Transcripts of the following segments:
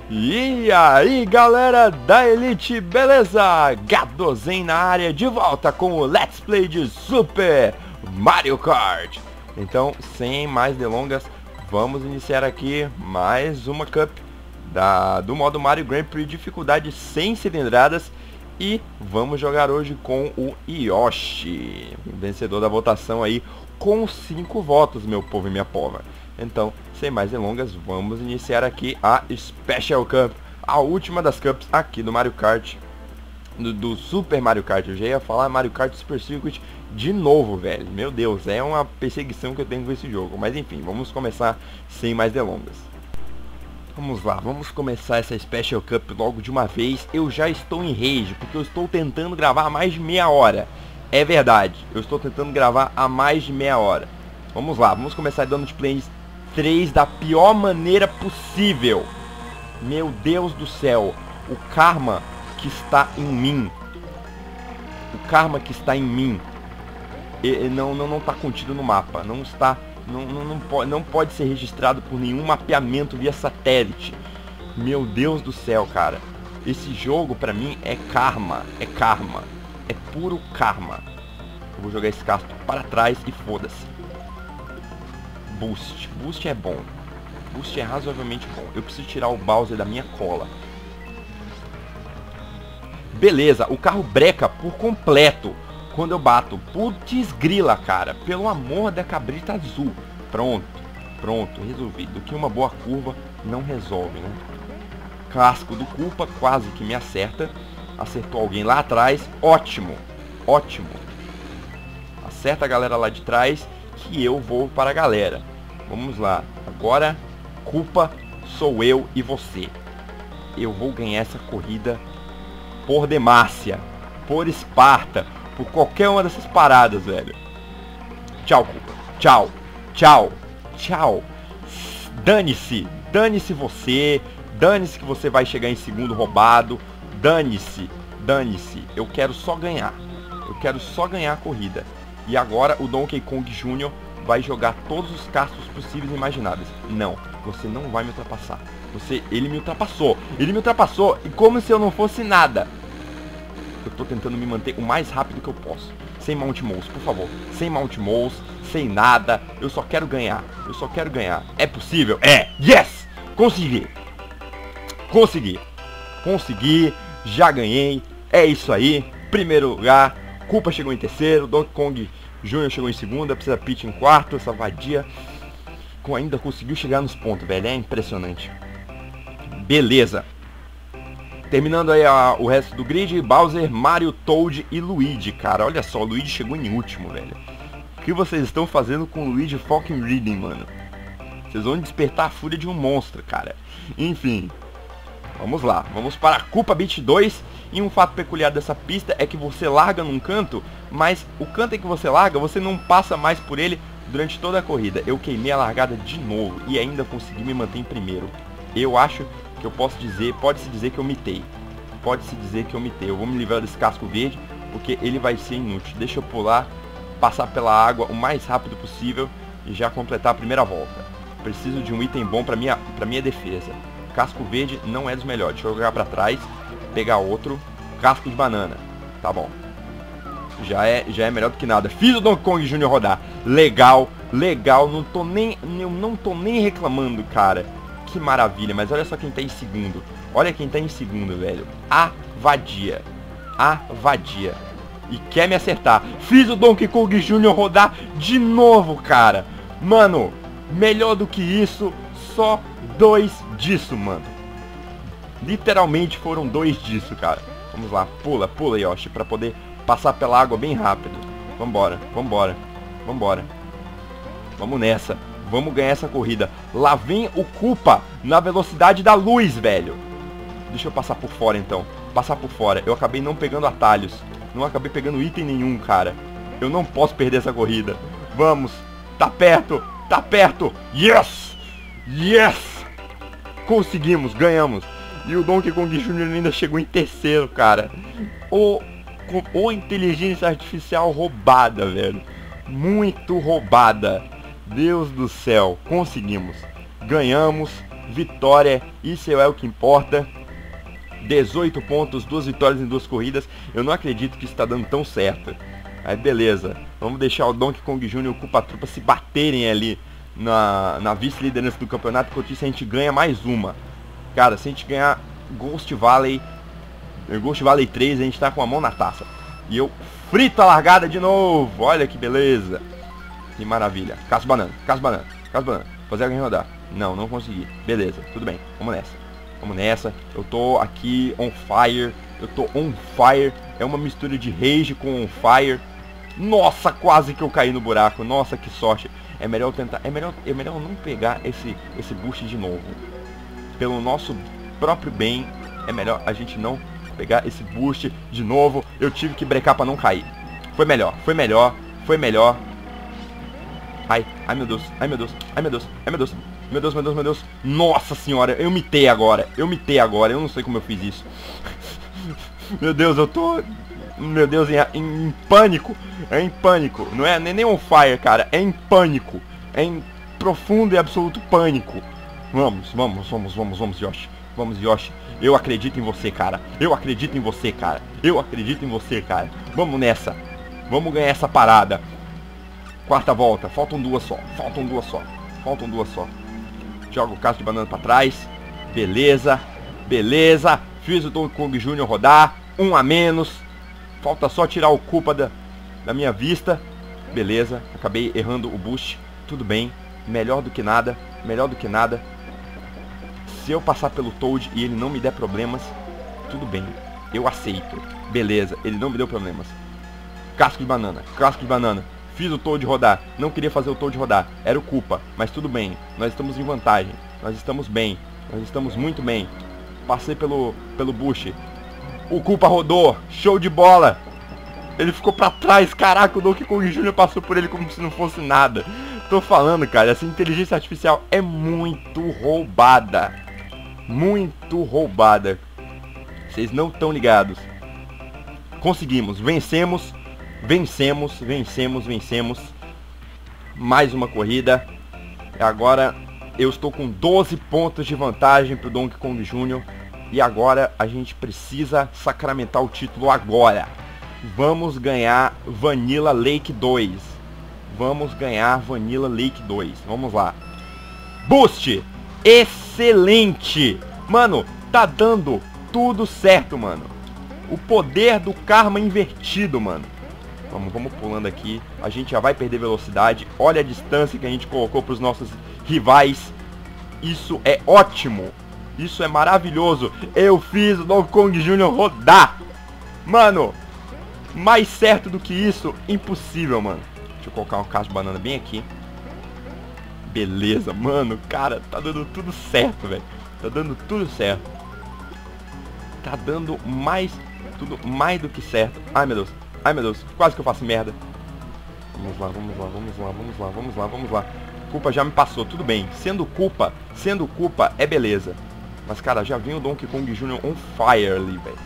E aí galera da Elite, beleza? Gadozen na área, de volta com o Let's Play de Super Mario Kart. Então, sem mais delongas, vamos iniciar aqui mais uma Cup do modo Mario Grand Prix, dificuldade 100 cilindradas. E vamos jogar hoje com o Yoshi, vencedor da votação aí, com 5 votos, meu povo e minha pova. Então, sem mais delongas, vamos iniciar aqui a Special Cup, a última das Cups aqui do Mario Kart, do Super Mario Kart. Eu já ia falar Mario Kart Super Circuit de novo, velho. Meu Deus, é uma perseguição que eu tenho com esse jogo. Mas enfim, vamos começar sem mais delongas. Vamos lá, vamos começar essa Special Cup logo de uma vez. Eu já estou em rage, porque eu estou tentando gravar há mais de meia hora. É verdade, eu estou tentando gravar há mais de meia hora. Vamos lá, vamos começar dando de planes 3 da pior maneira possível. Meu Deus do céu, o karma que está em mim. O karma que está em mim não está contido no mapa. Não está... Não pode ser registrado por nenhum mapeamento via satélite. Meu Deus do céu, cara. Esse jogo pra mim é karma. É karma. É puro karma. Eu vou jogar esse casco para trás e foda-se. Boost. Boost é bom. Boost é razoavelmente bom. Eu preciso tirar o Bowser da minha cola. Beleza, o carro breca por completo quando eu bato. Putz grila, cara. Pelo amor da cabrita azul. Pronto, resolvido. Que uma boa curva não resolve, né? Casco do Culpa quase que me acerta. Acertou alguém lá atrás. Ótimo, ótimo. Acerta a galera lá de trás, que eu vou para a galera. Vamos lá. Agora, Culpa sou eu e você. Eu vou ganhar essa corrida por Demacia, por Esparta, por qualquer uma dessas paradas, velho. Tchau, Culpa. Tchau. Tchau. Tchau. Dane-se. Dane-se você. Dane-se que você vai chegar em segundo roubado. Dane-se. Dane-se. Eu quero só ganhar. Eu quero só ganhar a corrida. E agora o Donkey Kong Jr. vai jogar todos os cascos possíveis e imagináveis. Não. Você não vai me ultrapassar. Ele me ultrapassou. Ele me ultrapassou. E como se eu não fosse nada. Eu tô tentando me manter o mais rápido que eu posso. Sem Mount Mouse, por favor. Sem Mount Mouse, sem nada. Eu só quero ganhar. Eu só quero ganhar. É possível? É! Yes! Consegui! Consegui! Consegui! Já ganhei. É isso aí. Primeiro lugar. Culpa chegou em terceiro. Donkey Kong Jr. chegou em segunda. Precisa Peach em quarto. Essa vadia ainda conseguiu chegar nos pontos, velho. É impressionante. Beleza. Terminando aí o resto do grid, Bowser, Mario, Toad e Luigi, cara. Olha só, o Luigi chegou em último, velho. O que vocês estão fazendo com o Luigi fucking Reading, mano? Vocês vão despertar a fúria de um monstro, cara. Enfim, vamos lá. Vamos para a Culpa Beat 2. E um fato peculiar dessa pista é que você larga num canto, mas o canto em que você larga, você não passa mais por ele durante toda a corrida. Eu queimei a largada de novo e ainda consegui me manter em primeiro. Eu acho que eu posso dizer, pode-se dizer que eu mitei. Pode-se dizer que eu mitei. Eu vou me livrar desse casco verde, porque ele vai ser inútil. Deixa eu pular, passar pela água o mais rápido possível e já completar a primeira volta. Preciso de um item bom pra minha defesa. Casco verde não é dos melhores. Deixa eu jogar pra trás, pegar outro. Casco de banana. Tá bom. Já é melhor do que nada. Fiz o Donkey Kong Jr. rodar. Legal, legal. Eu não tô nem reclamando, cara. Que maravilha, mas olha só quem tá em segundo. Olha quem tá em segundo, velho. A vadia. A vadia. E quer me acertar. Fiz o Donkey Kong Jr. rodar de novo, cara. Mano, melhor do que isso, só 2 disso, mano. Literalmente foram 2 disso, cara. Vamos lá, pula, pula, Yoshi, pra poder passar pela água bem rápido. Vambora, vambora, vambora. Vamos nessa. Vamos ganhar essa corrida. Lá vem o Culpa na velocidade da luz, velho. Deixa eu passar por fora, então. Passar por fora. Eu acabei não pegando atalhos. Não acabei pegando item nenhum, cara. Eu não posso perder essa corrida. Vamos. Tá perto. Tá perto. Yes! Yes! Conseguimos. Ganhamos. E o Donkey Kong Jr. ainda chegou em terceiro, cara. Ou inteligência artificial roubada, velho. Muito roubada. Deus do céu, conseguimos. Ganhamos. vitória, isso é o que importa. 18 pontos, 2 vitórias em 2 corridas. Eu não acredito que isso tá dando tão certo. Aí beleza, vamos deixar o Donkey Kong Jr. e o Koopa Troopa se baterem ali na vice-liderança do campeonato. Enquanto isso a gente ganha mais uma. Cara, se a gente ganhar Ghost Valley 3, a gente tá com a mão na taça. E eu frito a largada de novo. Olha que beleza. Que maravilha. Caça banana, caça banana, caça banana. Fazer alguém rodar. Não, não consegui. Beleza, tudo bem, vamos nessa. Vamos nessa. Eu tô aqui on fire. Eu tô on fire. É uma mistura de rage com on fire. Nossa, quase que eu caí no buraco. Nossa, que sorte. É melhor eu tentar. É melhor não pegar esse boost de novo. Pelo nosso próprio bem, é melhor a gente não pegar esse boost de novo. Eu tive que brecar pra não cair. Foi melhor, foi melhor, foi melhor. Ai, ai meu Deus, ai meu Deus, ai meu Deus, ai meu Deus. Meu Deus, meu Deus, meu Deus. Nossa senhora, eu mitei agora. Eu mitei agora, eu não sei como eu fiz isso. Meu Deus, eu tô... Meu Deus, em pânico. É em pânico. Não é nem on fire, cara. É em pânico. É em profundo e absoluto pânico. Vamos, Yoshi. Vamos, Yoshi. Eu acredito em você, cara. Eu acredito em você, cara. Eu acredito em você, cara. Vamos nessa. Vamos ganhar essa parada. Quarta volta. Faltam 2 só. Faltam 2 só. Faltam 2 só. Joga o caso de banana pra trás. Beleza. Beleza. Fiz o Donkey Kong Jr. rodar. 1 a menos. Falta só tirar o Koopa da minha vista. Beleza. Acabei errando o boost. Tudo bem. Melhor do que nada. Melhor do que nada. Se eu passar pelo Toad e ele não me der problemas, tudo bem. Eu aceito. Beleza. Ele não me deu problemas. Casco de banana. Casco de banana. Fiz o Toad rodar. Não queria fazer o Toad rodar. Era o Koopa. Mas tudo bem. Nós estamos em vantagem. Nós estamos bem. Nós estamos muito bem. Passei pelo Bush. O Koopa rodou. Show de bola. Ele ficou pra trás. Caraca, o Donkey Kong Jr. passou por ele como se não fosse nada. Tô falando, cara. Essa inteligência artificial é muito roubada. Muito roubada. Vocês não estão ligados. Conseguimos. Vencemos. Vencemos, vencemos, vencemos. Mais uma corrida. Agora eu estou com 12 pontos de vantagem pro Donkey Kong Jr. E agora a gente precisa sacramentar o título agora. Vamos ganhar Vanilla Lake 2. Vamos ganhar Vanilla Lake 2. Vamos lá. Boost! Excelente! Mano, tá dando tudo certo, mano. O poder do karma invertido, mano. Vamos pulando aqui. A gente já vai perder velocidade. Olha a distância que a gente colocou para os nossos rivais. Isso é ótimo. Isso é maravilhoso. Eu fiz o Donkey Kong Jr. rodar. Mano, mais certo do que isso, impossível, mano. Deixa eu colocar um cacho de banana bem aqui. Beleza, mano. Cara, tá dando tudo certo, velho. Tá dando tudo certo. Tá dando tudo mais do que certo. Ai, meu Deus. Ai, meu Deus, quase que eu faço merda. Vamos lá, vamos lá, vamos lá, vamos lá, vamos lá, vamos lá. Culpa já me passou, tudo bem. Sendo culpa é beleza. Mas, cara, já vem o Donkey Kong Jr. on fire ali, velho.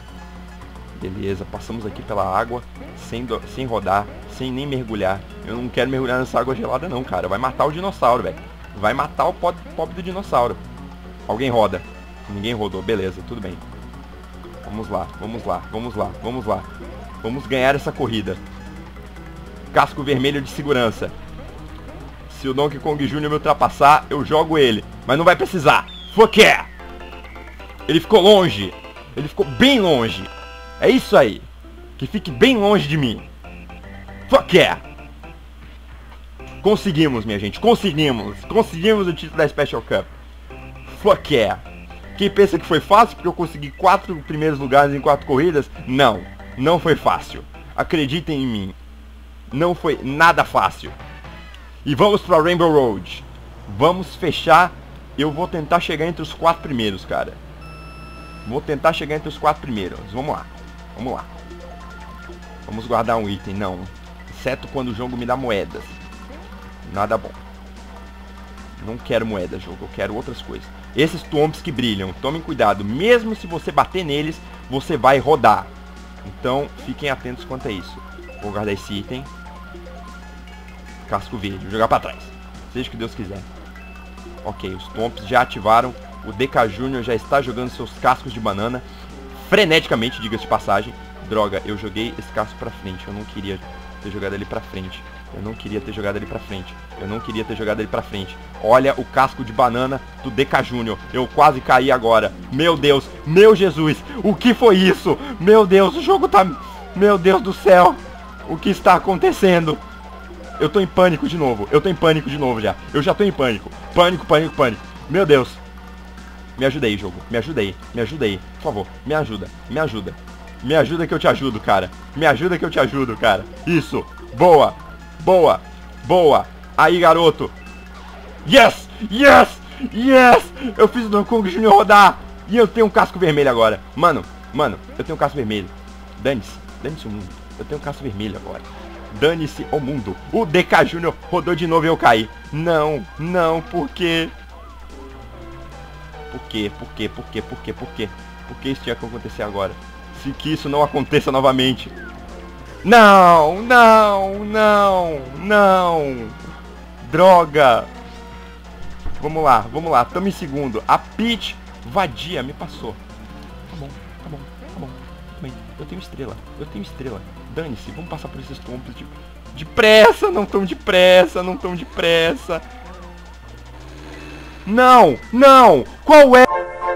Beleza, passamos aqui pela água, sem rodar, sem nem mergulhar. Eu não quero mergulhar nessa água gelada não, cara. Vai matar o dinossauro, velho. Vai matar o pobre do dinossauro. Alguém roda. Ninguém rodou, beleza, tudo bem. Vamos lá, vamos lá, vamos lá, vamos lá. Vamos ganhar essa corrida. Casco vermelho de segurança. Se o Donkey Kong Jr. me ultrapassar, eu jogo ele. Mas não vai precisar. Fuck yeah! Ele ficou longe. Ele ficou bem longe. É isso aí. Que fique bem longe de mim. Fuck yeah! Conseguimos, minha gente. Conseguimos. Conseguimos o título da Special Cup. Fuck yeah! Quem pensa que foi fácil porque eu consegui 4 primeiros lugares em 4 corridas? Não. Não foi fácil. Acreditem em mim. Não foi nada fácil. E vamos para Rainbow Road. Vamos fechar. Eu vou tentar chegar entre os 4 primeiros, cara. Vou tentar chegar entre os 4 primeiros. Vamos lá. Vamos lá. Vamos guardar um item. Não. Exceto quando o jogo me dá moedas. Nada bom. Não quero moedas, jogo. Eu quero outras coisas. Esses tombs que brilham. Tomem cuidado. Mesmo se você bater neles, você vai rodar. Então, fiquem atentos quanto a isso. Vou guardar esse item. Casco verde. Vou jogar pra trás. Seja o que Deus quiser. Ok, os Tomps já ativaram. O DK Júnior já está jogando seus cascos de banana freneticamente, diga-se de passagem. Droga, eu joguei esse casco pra frente. Eu não queria ter jogado ele pra frente. Eu não queria ter jogado ele pra frente. Eu não queria ter jogado ele pra frente. Olha o casco de banana do DK Júnior. Eu quase caí agora. Meu Deus, meu Jesus. O que foi isso? Meu Deus, o jogo tá... Meu Deus do céu. O que está acontecendo? Eu tô em pânico de novo. Eu tô em pânico de novo já. Eu já tô em pânico. Pânico, pânico, pânico. Meu Deus. Me ajudei, jogo. Me ajudei. Me ajudei. Por favor, me ajuda. Me ajuda. Me ajuda que eu te ajudo, cara. Me ajuda que eu te ajudo, cara. Isso. Boa. Boa. Boa. Aí, garoto. Yes. Yes. Yes. Eu fiz o Donkey Kong Jr. rodar. E eu tenho um casco vermelho agora. Mano, eu tenho um casco vermelho. Dane-se. Dane-se o mundo. Eu tenho um casco vermelho agora. Dane-se o mundo. O DK Júnior rodou de novo e eu caí. Não. Não. Por quê? Por quê? Por quê? Por quê? Por quê? Por quê? Por que isso tinha que acontecer agora? Se que isso não aconteça novamente. Não, não, não, não. Droga. Vamos lá, vamos lá. Tamo em segundo. A Peach vadia me passou. Tá bom, tá bom, tá bom. Tudo bem. Eu tenho estrela. Eu tenho estrela. Dane-se, vamos passar por esses tompos depressa. Não tão depressa, não tão depressa. Não, não. Qual é?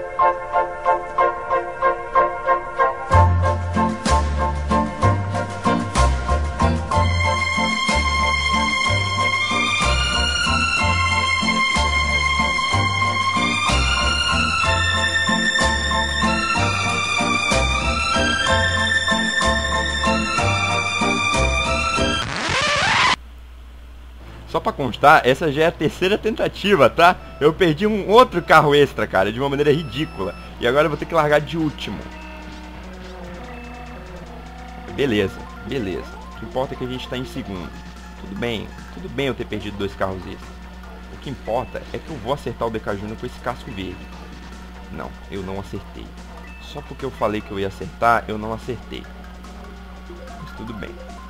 Só pra constar, essa já é a terceira tentativa, tá? Eu perdi um outro carro extra, cara, de uma maneira ridícula. E agora eu vou ter que largar de último. Beleza, beleza. O que importa é que a gente tá em segundo. Tudo bem eu ter perdido 2 carros extras. O que importa é que eu vou acertar o DK Júnior com esse casco verde. Não, eu não acertei. Só porque eu falei que eu ia acertar, eu não acertei. Mas tudo bem.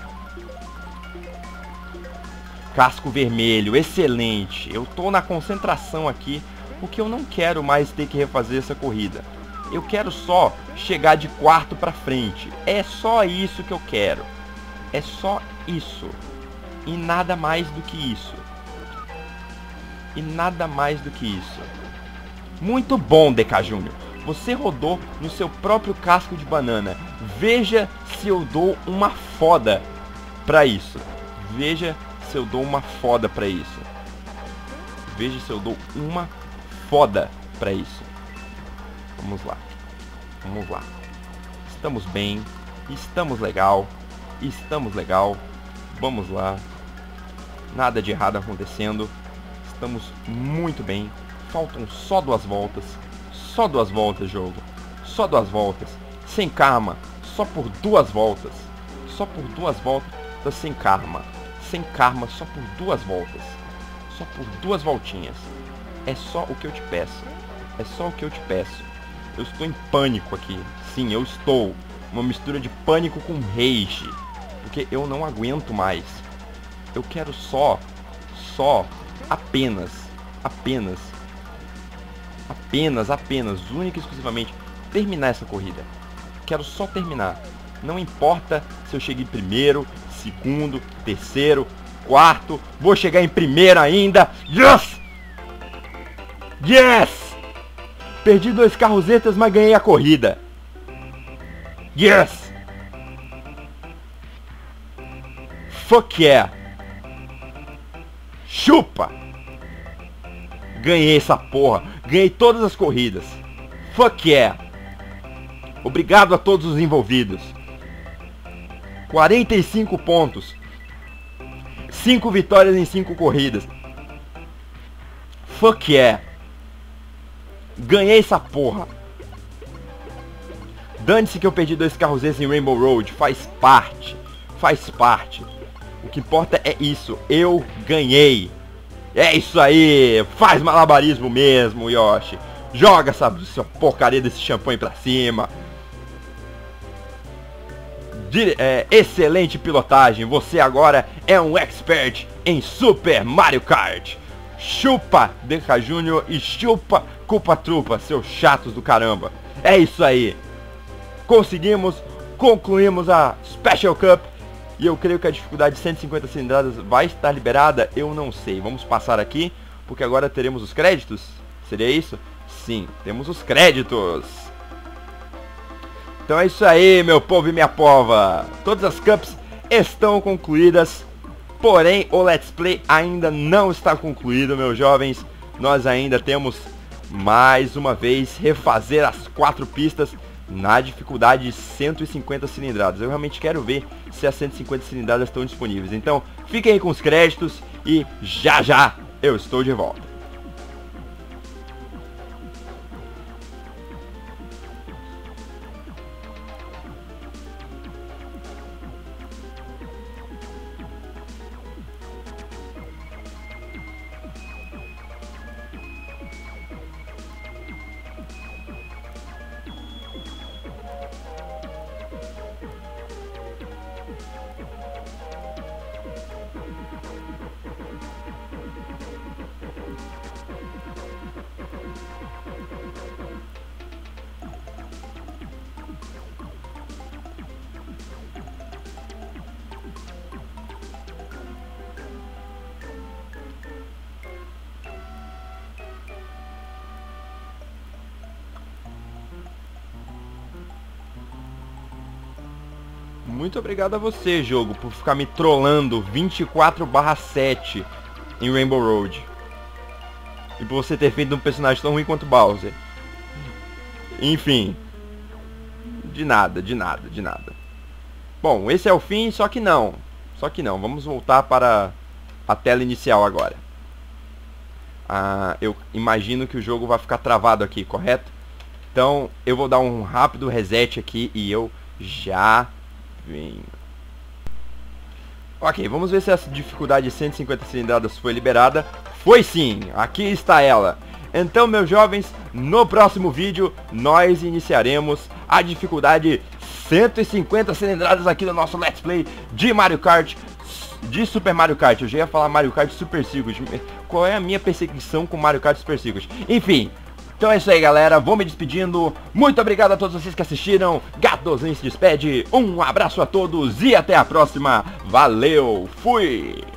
Casco vermelho, excelente. Eu tô na concentração aqui, porque eu não quero mais ter que refazer essa corrida. Eu quero só chegar de quarto pra frente. É só isso que eu quero. É só isso. E nada mais do que isso. E nada mais do que isso. Muito bom, DK Júnior. Você rodou no seu próprio casco de banana. Veja se eu dou uma foda pra isso. Veja se eu dou uma foda pra isso. Veja se eu dou uma foda pra isso. Vamos lá. Vamos lá. Estamos bem. Estamos legal. Estamos legal. Vamos lá. Nada de errado acontecendo. Estamos muito bem. Faltam só 2 voltas. Só 2 voltas, jogo. Só 2 voltas. Sem karma. Só por 2 voltas. Só por 2 voltas sem karma. Sem karma, só por 2 voltas. Só por 2 voltinhas. É só o que eu te peço. É só o que eu te peço. Eu estou em pânico aqui. Sim, eu estou. Uma mistura de pânico com rage. Porque eu não aguento mais. Eu quero apenas, única e exclusivamente, terminar essa corrida. Quero só terminar. Não importa se eu cheguei em primeiro, segundo, terceiro, quarto. Vou chegar em primeiro ainda. Yes! Yes! Perdi 2 carros extras, mas ganhei a corrida. Yes! Fuck yeah! Chupa! Ganhei essa porra. Ganhei todas as corridas. Fuck yeah! Obrigado a todos os envolvidos. 45 pontos. 5 vitórias em 5 corridas. Fuck yeah! Ganhei essa porra. Dane-se que eu perdi 2 carros extras em Rainbow Road. Faz parte. Faz parte. O que importa é isso. Eu ganhei. É isso aí. Faz malabarismo mesmo, Yoshi. Joga essa porcaria desse champanhe pra cima. Excelente pilotagem. Você agora é um expert em Super Mario Kart. chupa DK Júnior e chupa Culpa Trupa, seus chatos do caramba. É isso aí. Conseguimos, concluímos a Special Cup. E eu creio que a dificuldade de 150 cilindradas vai estar liberada. Eu não sei. Vamos passar aqui, porque agora teremos os créditos. Seria isso? Sim, temos os créditos. Então é isso aí, meu povo e minha pova. Todas as cups estão concluídas. Porém, o Let's Play ainda não está concluído, meus jovens. Nós ainda temos, mais uma vez, refazer as 4 pistas na dificuldade de 150 cilindradas. Eu realmente quero ver se as 150 cilindradas estão disponíveis. Então, fiquem aí com os créditos e já já eu estou de volta. Muito obrigado a você, jogo, por ficar me trollando 24/7 em Rainbow Road. E por você ter feito um personagem tão ruim quanto Bowser. Enfim. De nada. Bom, esse é o fim, só que não. Vamos voltar para a tela inicial agora. Eu imagino que o jogo vai ficar travado aqui, correto? Então, eu vou dar um rápido reset aqui e eu já... Ok, vamos ver se essa dificuldade de 150 cilindradas foi liberada. Foi sim, aqui está ela. Então, meus jovens, no próximo vídeo nós iniciaremos a dificuldade 150 cilindradas aqui no nosso Let's Play de Mario Kart, de Super Mario Kart. Eu já ia falar Mario Kart Super Circuit. Qual é a minha perseguição com Mario Kart Super Circuit? Enfim. Então é isso aí, galera, vou me despedindo. Muito obrigado a todos vocês que assistiram. Gatozinho se despede. Um abraço a todos e até a próxima. Valeu, fui!